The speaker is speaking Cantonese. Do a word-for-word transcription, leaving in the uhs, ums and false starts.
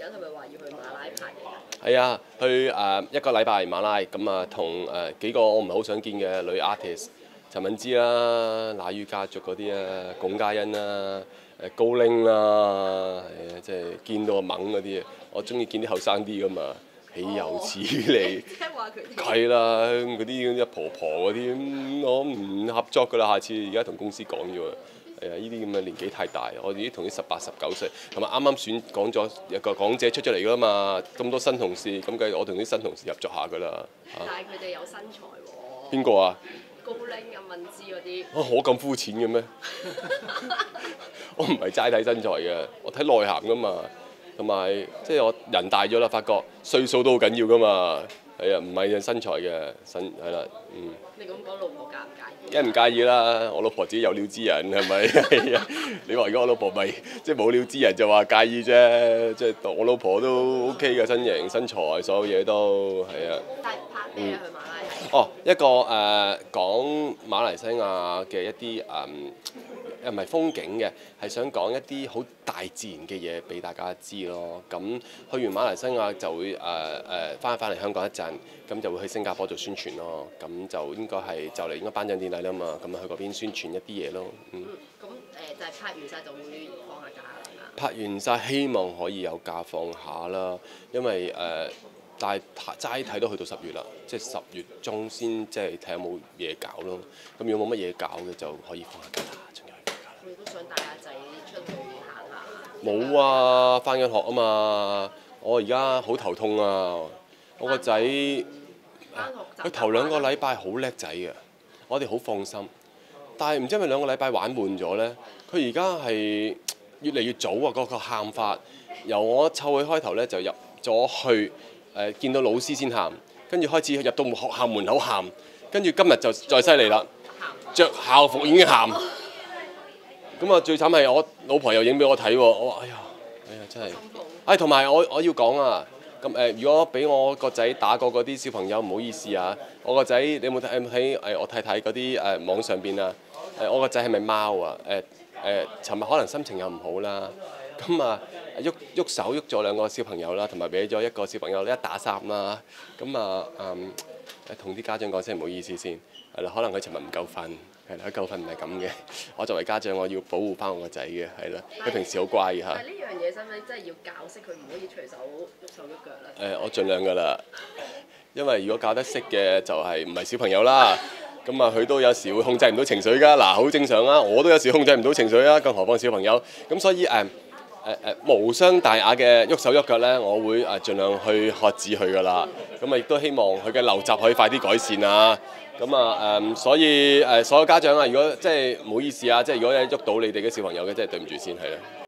緊係咪話要去馬拉拍嘢？ 係啊，去誒、呃、一個禮拜馬拉咁啊，同誒、呃、幾個我唔係好想見嘅女 artist， 陳敏之啦、那於家族嗰啲啊、龔嘉欣啦、誒高拎啦，係啊，即係見到猛嗰啲啊，我中意見啲後生啲噶嘛，豈有此理！ 即係話佢哋係啦，嗰啲一婆婆嗰啲，咁我唔合作噶啦，下次而家同公司講咗啊。係啊，呢啲咁嘅年紀太大，我哋啲同啲十八、十九歲，同埋啱啱選講咗有個港姐出咗嚟㗎嘛，咁多新同事，咁計我同啲新同事合作下㗎啦。 但係佢哋有身材喎。 邊個啊？ 高拎啊、敏芝嗰啲。 啊，我咁膚淺嘅咩？我唔係齋睇身材嘅，我睇內涵㗎嘛，同埋即係我人大咗啦，發覺歲數都好緊要㗎嘛。係啊，唔係身材嘅，身係啦，嗯。 你咁講，老婆介唔介意？ 梗係唔介意啦，我老婆自己有料之人係咪？係啊，你話如果我老婆咪即係冇料之人就話介意啫，即係我老婆都 OK 嘅身形身材，所有嘢都係啊。 但係拍咩啊？去馬拉？ 哦，一個誒、呃、講馬來西亞嘅一啲誒誒唔係風景嘅，係想講一啲好大自然嘅嘢俾大家知咯。咁去完馬來西亞就會誒誒翻返嚟香港一陣，咁就會去新加坡做宣傳咯。咁就應該係就嚟應該頒獎典禮啦嘛，咁去嗰邊宣傳一啲嘢咯。嗯。 咁誒、呃、就係、是、拍完晒就會放下假啦。 拍完晒希望可以有假放下啦，因為誒。呃但係齋睇都去到十月啦，即係十月中先即係睇下有冇嘢搞咯。咁如果冇乜嘢搞嘅就可以放下假啦，仲有去放假啦。 你都想帶阿仔出去行下？ 冇啊，翻緊學啊嘛。我而家好頭痛啊！我個仔佢頭兩個禮拜好叻仔嘅，我哋好放心。但係唔知係咪兩個禮拜玩悶咗呢？佢而家係越嚟越早啊！嗰個喊法由我湊佢開頭呢，就入咗去。誒、呃、見到老師先喊，跟住開始入到學校門口喊，跟住今日就再犀利啦，着校服已經喊。咁啊最慘係我老婆又影俾我睇喎，我話哎呀，哎呀真係，哎同埋我我要講啊，咁誒、呃、如果俾我個仔打過嗰啲小朋友唔好意思啊，我個仔你有冇睇喺誒我太太嗰啲誒網上邊啊？誒、呃、我個仔係咪貓啊？誒、呃、誒，尋、呃、日可能心情又唔好啦。咁啊，喐喐手喐咗兩個小朋友啦，同埋俾咗一個小朋友一打三啦。咁啊，嗯，同啲家長講聲唔好意思先，係啦，可能佢尋日唔夠瞓，係啦，佢夠瞓唔係咁嘅。我作為家長，我要保護翻我個仔嘅，係啦，佢平時好乖嘅嚇。 但係呢樣嘢使唔使真係要教識佢唔可以隨手喐手喐腳咧？ 誒，我盡量㗎啦，因為如果教得識嘅就係唔係小朋友啦。咁啊，佢都有時會控制唔到情緒㗎，嗱，好正常啊，我都有時控制唔到情緒啊，更何況小朋友。咁所以誒。誒誒無傷大雅嘅喐手喐腳咧，我會誒盡量去喝止佢噶啦。咁啊，亦都希望佢嘅陋習可以快啲改善啊。咁啊誒，所以誒所有家長啊，如果即係唔好意思啊，即係如果有喐到你哋嘅小朋友嘅，真係對唔住先係啦。